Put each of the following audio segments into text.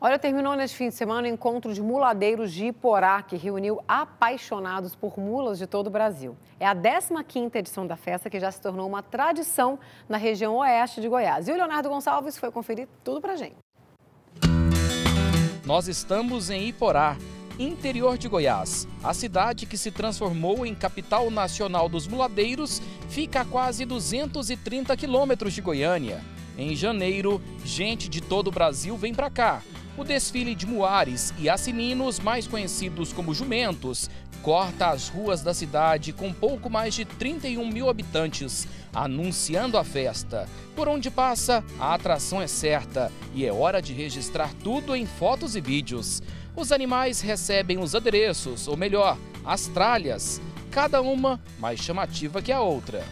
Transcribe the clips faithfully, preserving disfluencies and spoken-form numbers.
Olha, terminou neste fim de semana o encontro de muladeiros de Iporá, que reuniu apaixonados por mulas de todo o Brasil. É a décima quinta edição da festa, que já se tornou uma tradição na região oeste de Goiás. E o Leonardo Gonçalves foi conferir tudo pra gente. Nós estamos em Iporá, interior de Goiás. A cidade, que se transformou em capital nacional dos muladeiros, fica a quase duzentos e trinta quilômetros de Goiânia. Em janeiro, gente de todo o Brasil vem para cá. O desfile de muares e assininos, mais conhecidos como jumentos, corta as ruas da cidade com pouco mais de trinta e um mil habitantes, anunciando a festa. Por onde passa, a atração é certa e é hora de registrar tudo em fotos e vídeos. Os animais recebem os adereços, ou melhor, as tralhas, cada uma mais chamativa que a outra.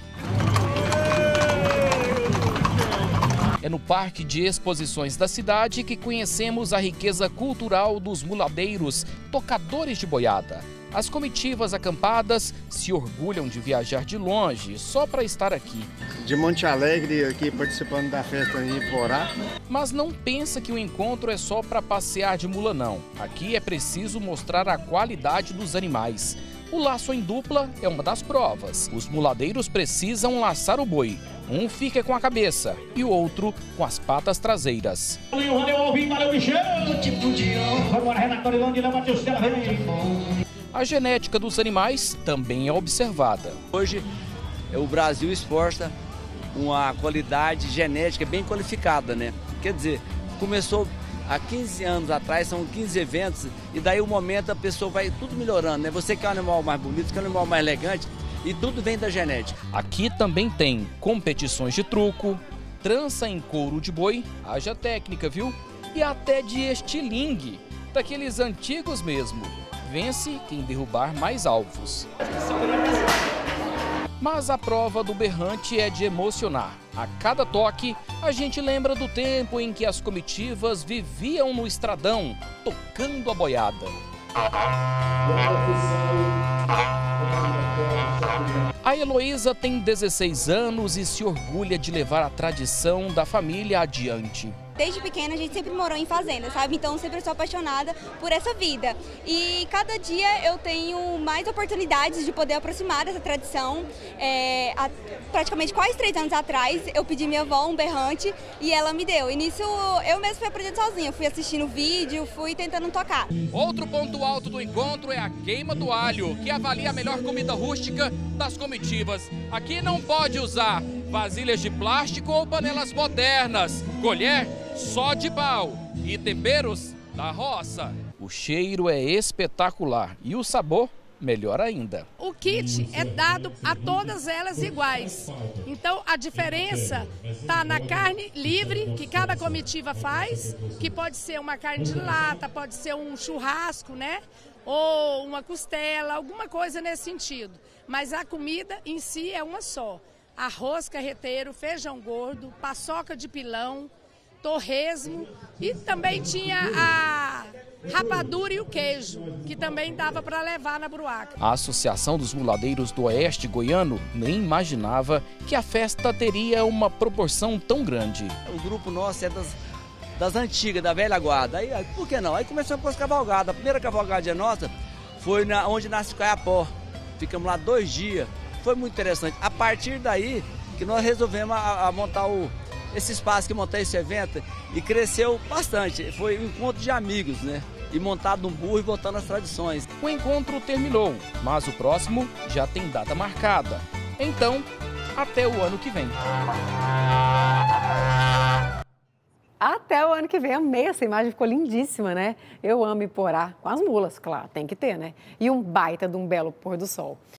É no Parque de Exposições da cidade que conhecemos a riqueza cultural dos muladeiros, tocadores de boiada. As comitivas acampadas se orgulham de viajar de longe só para estar aqui. De Monte Alegre, aqui participando da festa em Iporá. Mas não pensa que o encontro é só para passear de mula, não. Aqui é preciso mostrar a qualidade dos animais. O laço em dupla é uma das provas. Os muladeiros precisam laçar o boi. Um fica com a cabeça e o outro com as patas traseiras. A genética dos animais também é observada. Hoje o Brasil exporta uma qualidade genética bem qualificada, né? Quer dizer, começou há quinze anos atrás, são quinze eventos, e daí o momento a pessoa vai tudo melhorando, né? Você quer um animal mais bonito, quer um animal mais elegante, e tudo vem da genética. Aqui também tem competições de truco, trança em couro de boi, haja técnica, viu? E até de estilingue, daqueles antigos mesmo. Vence quem derrubar mais alvos. Mas a prova do berrante é de emocionar. A cada toque, a gente lembra do tempo em que as comitivas viviam no estradão, tocando a boiada. A Heloísa tem dezesseis anos e se orgulha de levar a tradição da família adiante. Desde pequena a gente sempre morou em fazenda, sabe? Então sempre sou apaixonada por essa vida. E cada dia eu tenho mais oportunidades de poder aproximar dessa tradição. É, há praticamente quase três anos atrás eu pedi minha avó um berrante e ela me deu. E nisso eu mesma fui aprendendo sozinha, fui assistindo vídeo, fui tentando tocar. Outro ponto alto do encontro é a queima do alho, que avalia a melhor comida rústica das comitivas. Aqui não pode usar vasilhas de plástico ou panelas modernas. Colher só de pau e temperos da roça. O cheiro é espetacular e o sabor melhor ainda. O kit é dado a todas elas iguais. Então a diferença está na carne livre que cada comitiva faz, que pode ser uma carne de lata, pode ser um churrasco, né? Ou uma costela, alguma coisa nesse sentido. Mas a comida em si é uma só. Arroz carreteiro, feijão gordo, paçoca de pilão, torresmo e também tinha a rapadura e o queijo, que também dava para levar na bruaca. A Associação dos Muladeiros do Oeste Goiano nem imaginava que a festa teria uma proporção tão grande. O grupo nosso é das, das antigas, da velha guarda. Aí, por que não? Aí começamos com as cavalgadas. A primeira cavalgada nossa foi na, onde nasce o Caiapó. Ficamos lá dois dias. Foi muito interessante. A partir daí que nós resolvemos a, a montar o, esse espaço, que montar esse evento, e cresceu bastante. Foi um encontro de amigos, né? E montado um burro e voltando às tradições. O encontro terminou, mas o próximo já tem data marcada. Então, até o ano que vem. Até o ano que vem. Amei essa imagem, ficou lindíssima, né? Eu amo Iporá, com as mulas, claro, tem que ter, né? E um baita de um belo pôr do sol.